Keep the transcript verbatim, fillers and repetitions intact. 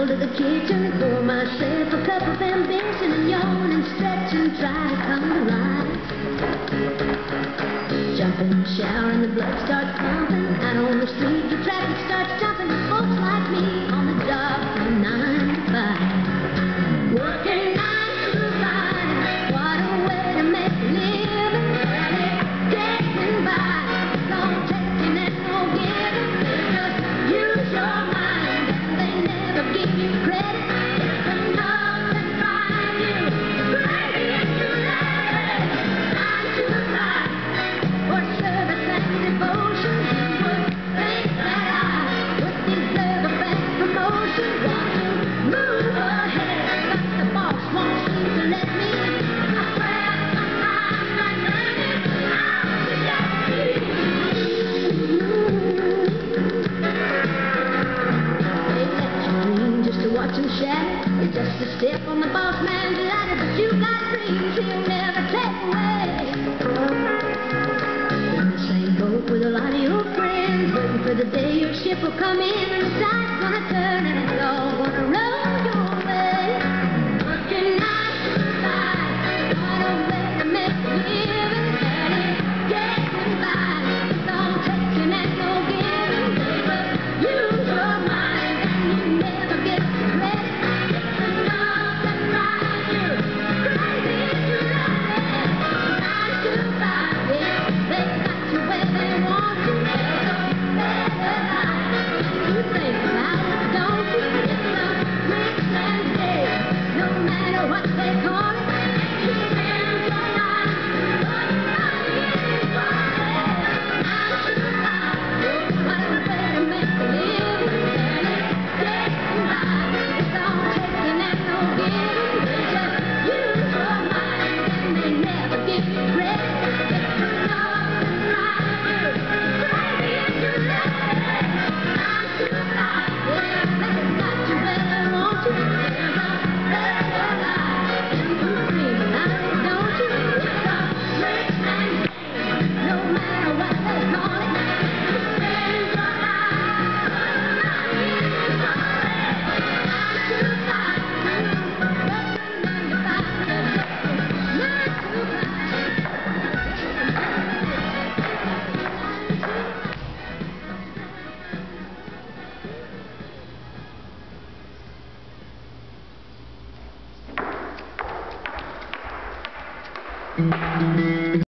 Stumble to the kitchen, pour myself a cup of ambition, and yawn and stretch and try to come to life. Jump in the shower and the blood starts pumping. Out on the street, the traffic starts jumping. Folks like me on the job from nine to five. Working nine to five, what a way to make a living. Getting by, no taking and no giving. They just use your mind and they never give you credit. It's enough to drive you crazy if you let it. Nine to five, for service and devotion. You would think that I would deserve a back promotion. Want to move ahead, but the boss won't seem to let me. I swear sometimes I turn it out to get me. They let you dream just to watch them shatter. It's just a step on the boss man's ladder, but you got dreams he'll never take away. In the same boat with a lot of your friends, waiting for the day your ship will come in and the tide's gonna turn and it's all gonna roll your way. Working nine to five, what a way to make a living. Barely getting by, it's all taking and no giving. They but use your mind and you never get the credit. It's enough to drive you crazy if you let it. Nine to five, yeah, they got you where they want you. There's a better life. You think about it, don't you? It's a rich man's day, no matter what they call it. You spend your life putting money in his wallet. Nine to five, what a way to make a living. Barely getting by, it's all taking and no giving. They just use your mind and they never give you credit. It's enough to drive you crazy if you let it. Nine to five, yeah, they got you where they want you. There's a better life, and you dream about it, don't you? It's a rich man's day, no matter what they call it. You spend your life putting money in his wallet. Nine to five, working nine to five, nine to five.